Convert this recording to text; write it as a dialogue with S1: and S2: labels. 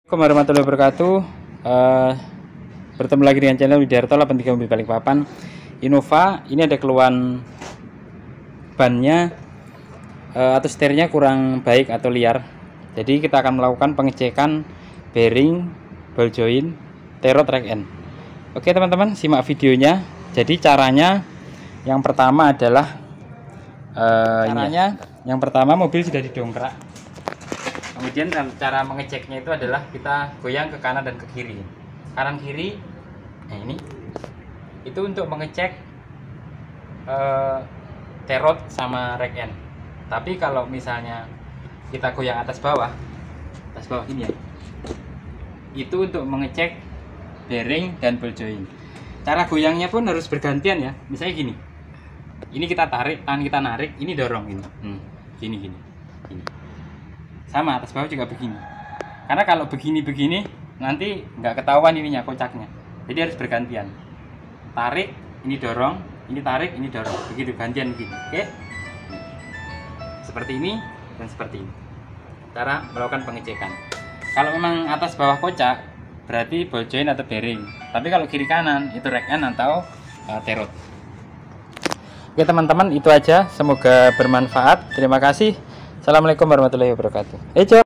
S1: Assalamualaikum warahmatullahi wabarakatuh. Bertemu lagi dengan channel Widarto 83 Mobil Balikpapan. Innova ini ada keluhan bannya atau setirnya kurang baik atau liar. Jadi kita akan melakukan pengecekan bearing, ball joint, tero track end. Oke teman-teman, simak videonya. Jadi caranya yang pertama adalah yang pertama mobil sudah didongkrak. Kemudian cara mengeceknya itu adalah kita goyang ke kanan dan ke kiri, kanan kiri. Nah ini itu untuk mengecek terot sama rack end. Tapi kalau misalnya kita goyang atas bawah ini ya, itu untuk mengecek bearing dan ball joint. Cara goyangnya pun harus bergantian ya. Misalnya gini, ini kita tarik, tangan kita narik, ini dorong ini, gini. Sama atas bawah juga begini, karena kalau begini nanti nggak ketahuan ininya kocaknya. Jadi harus bergantian, tarik ini dorong, ini tarik ini dorong, begitu gantian begini. Oke, seperti ini dan seperti ini cara melakukan pengecekan. Kalau memang atas bawah kocak berarti ball joint atau bearing, tapi kalau kiri kanan itu rack end atau terot. Oke teman-teman, itu aja, semoga bermanfaat. Terima kasih. Assalamualaikum warahmatullahi wabarakatuh.